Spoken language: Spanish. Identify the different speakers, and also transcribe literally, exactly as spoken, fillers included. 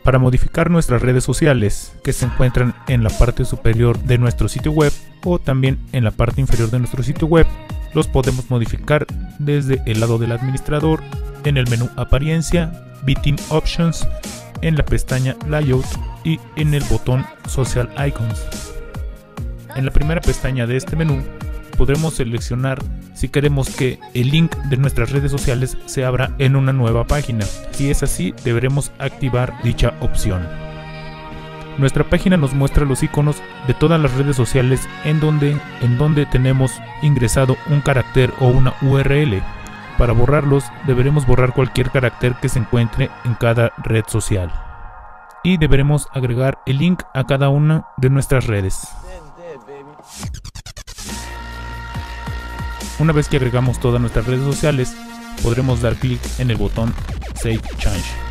Speaker 1: Para modificar nuestras redes sociales, que se encuentran en la parte superior de nuestro sitio web o también en la parte inferior de nuestro sitio web, los podemos modificar desde el lado del administrador, en el menú Apariencia, Bitting Options, en la pestaña Layout y en el botón Social Icons. En la primera pestaña de este menú podremos seleccionar si queremos que el link de nuestras redes sociales se abra en una nueva página. Si es así, deberemos activar dicha opción. Nuestra página nos muestra los iconos de todas las redes sociales en donde, en donde tenemos ingresado un carácter o una U R L. Para borrarlos, deberemos borrar cualquier carácter que se encuentre en cada red social. Y deberemos agregar el link a cada una de nuestras redes. Una vez que agregamos todas nuestras redes sociales, podremos dar clic en el botón Save Change.